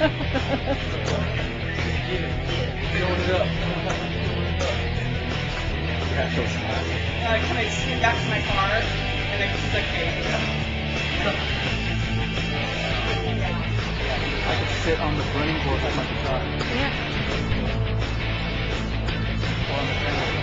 Can I just get back to my car? And then she's like, hey. I could sit on the running board with my guitar. Yeah. Or on the ground.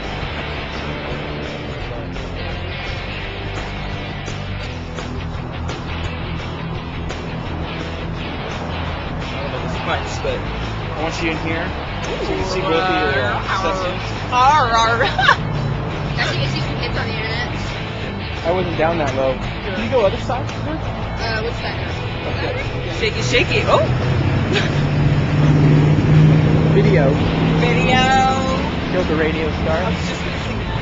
I don't know this much, but I want you in here so you can see both of your sessions. Actually, you can see some hits on the internet. I wasn't down that low. Can you go other side? Which side? Okay. Shaky, shaky. Oh! Video. Video. Killed the radio star. I was just gonna sing that.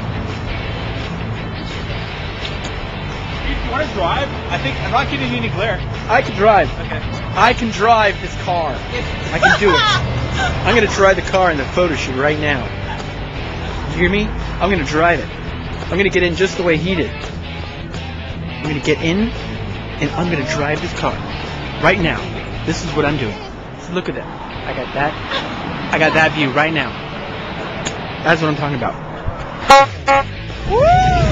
If you want to drive, I think I'm not getting any glare. I can drive. Okay. I can drive this car. I can do it. I'm going to drive the car in the photo shoot right now. You hear me? I'm going to drive it. I'm going to get in just the way he did. I'm going to get in, and I'm going to drive this car right now. This is what I'm doing. So look at that. I got that. I got that view right now. That's what I'm talking about. Woo!